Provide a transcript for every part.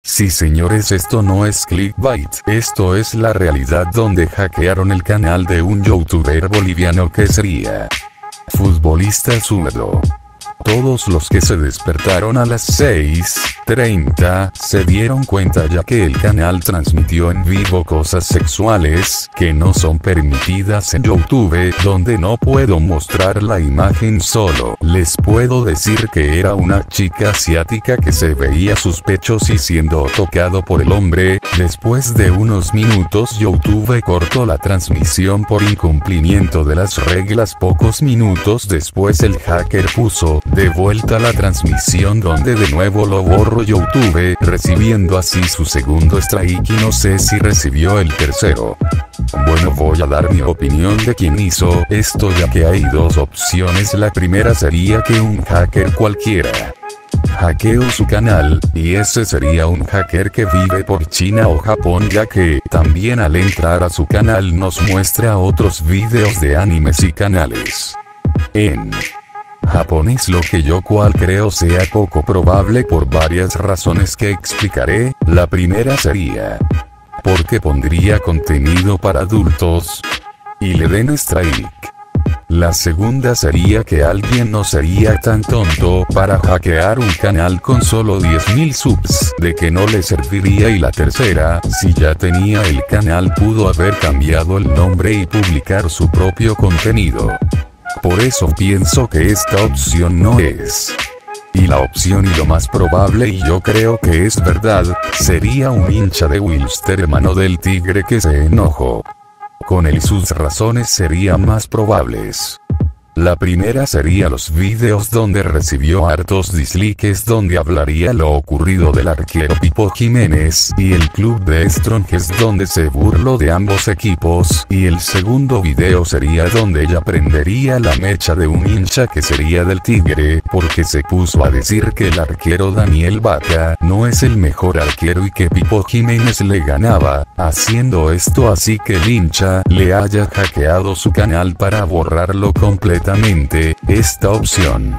Sí señores, esto no es clickbait, esto es la realidad donde hackearon el canal de un youtuber boliviano que sería Futbolista Zurdo. Todos los que se despertaron a las 6:30 se dieron cuenta ya que el canal transmitió en vivo cosas sexuales que no son permitidas en YouTube, donde no puedo mostrar la imagen, solo les puedo decir que era una chica asiática que se veía sus pechos y siendo tocado por el hombre. Después de unos minutos YouTube cortó la transmisión por incumplimiento de las reglas. Pocos minutos después el hacker puso de vuelta la transmisión, donde de nuevo lo borró YouTube, recibiendo así su segundo strike y no sé si recibió el tercero. Bueno, voy a dar mi opinión de quién hizo esto, ya que hay dos opciones. La primera sería que un hacker cualquiera hackeó su canal, y ese sería un hacker que vive por China o Japón, ya que también al entrar a su canal nos muestra otros videos de animes y canales en japonés, lo que yo creo sea poco probable por varias razones que explicaré. La primera sería porque pondría contenido para adultos y le den strike. La segunda sería que alguien no sería tan tonto para hackear un canal con solo 10.000 subs, de que no le serviría. Y la tercera, si ya tenía el canal, pudo haber cambiado el nombre y publicar su propio contenido. Por eso pienso que esta opción no es. Y la opción y lo más probable, y yo creo que es verdad, sería un hincha de Wilster, hermano del Tigre, que se enojó con él, y sus razones serían más probables. La primera sería los videos donde recibió hartos dislikes, donde hablaría lo ocurrido del arquero Pipo Jiménez y el club de Strongest, donde se burló de ambos equipos. Y el segundo video sería donde ella prendería la mecha de un hincha que sería del Tigre, porque se puso a decir que el arquero Daniel Vaca no es el mejor arquero y que Pipo Jiménez le ganaba, haciendo esto así que el hincha le haya hackeado su canal para borrarlo completamente. Esta opción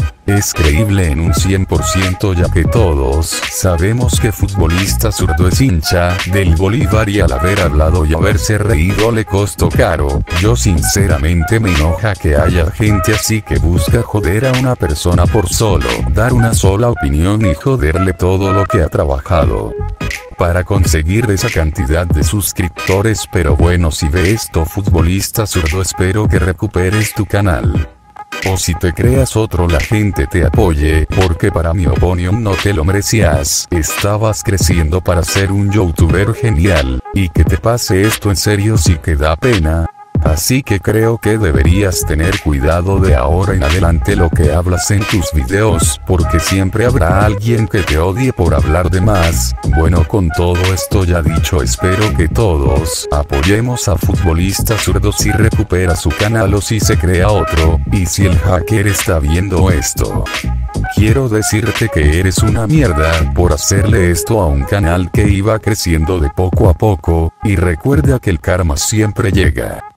es creíble en un 100%, ya que todos sabemos que Futbolista Zurdo es hincha del Bolívar, y al haber hablado y haberse reído le costó caro. Yo sinceramente me enoja que haya gente así que busca joder a una persona por solo dar una sola opinión y joderle todo lo que ha trabajado para conseguir esa cantidad de suscriptores. Pero bueno, si ve esto Futbolista Zurdo, espero que recuperes tu canal. O si te creas otro, la gente te apoye, porque para mi opinión no te lo merecías. Estabas creciendo para ser un youtuber genial, y que te pase esto en serio sí que da pena. Así que creo que deberías tener cuidado de ahora en adelante lo que hablas en tus videos, porque siempre habrá alguien que te odie por hablar de más. Bueno, con todo esto ya dicho, espero que todos apoyemos a Futbolista Zurdo si recupera su canal o si se crea otro. Y si el hacker está viendo esto, quiero decirte que eres una mierda por hacerle esto a un canal que iba creciendo de poco a poco, y recuerda que el karma siempre llega.